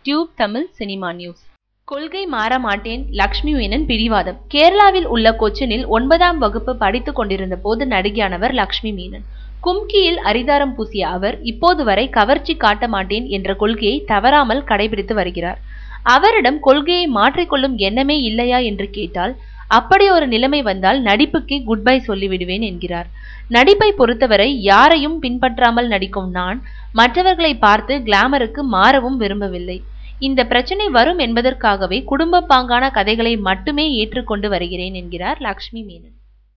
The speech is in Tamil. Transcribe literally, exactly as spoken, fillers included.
Tube Tamil cinema news. கொள்கை மாற மாட்டேன், லக்ஷ்மி மேனன் பிடிவாதம். கேரளாவில் உள்ள கொச்சினில் ஒன்பதாம் வகுப்பு படித்துக் கொண்டிருந்த போது நடிகையானவர் லக்ஷ்மி மேனன். கும்கியில் அரிதாரம் பூசிய அவர் இப்போது வரை கவர்ச்சி காட்ட மாட்டேன் என்ற கொள்கையை தவறாமல் கடைபிடித்து வருகிறார். அவரிடம் கொள்கையை மாற்றிக்கொள்ளும் எண்ணமே இல்லையா என்று கேட்டால், அப்படி ஒரு நிலைமை வந்தால் நடிப்புக்கே குட் பை சொல்லிவிடுவேன் என்கிறார். நடிப்பை பொறுத்தவரை யாரையும் பின்பற்றாமல் நடிக்கும் நான் மற்றவர்களை பார்த்து கிளாமருக்கு மாறவும் விரும்பவில்லை. இந்த பிரச்சனை வரும் என்பதற்காகவே குடும்ப பாங்கான கதைகளை மட்டுமே ஏற்றுக்கொண்டு வருகிறேன் என்கிறார் லக்ஷ்மி மேனன்.